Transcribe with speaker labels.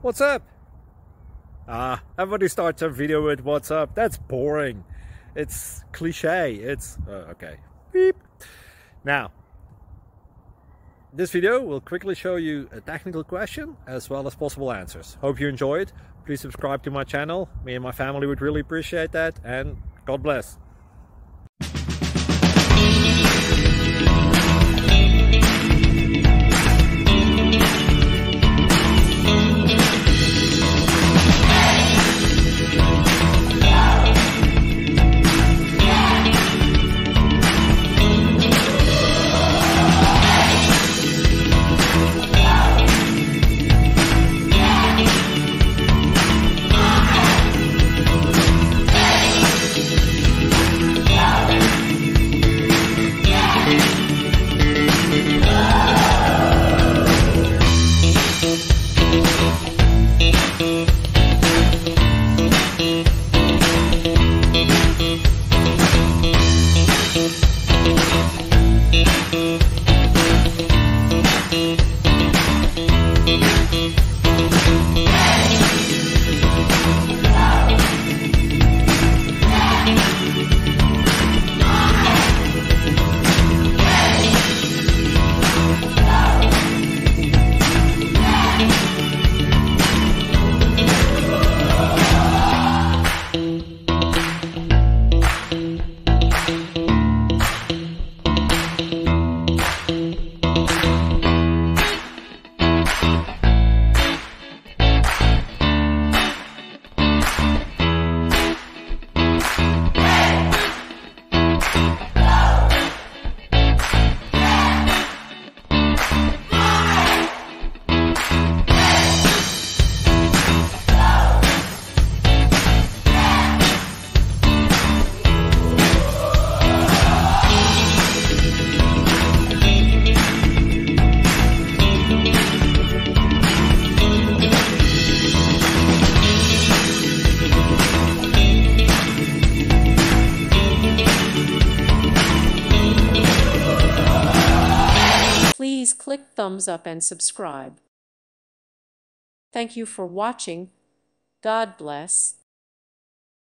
Speaker 1: What's up? Everybody starts a video with what's up. That's boring. It's cliche. It's okay. Beep. Now, this video will quickly show you a technical question as well as possible answers. Hope you enjoy it. Please subscribe to my channel. Me and my family would really appreciate that, and God bless.
Speaker 2: Please click thumbs up and subscribe. Thank you for watching. God bless.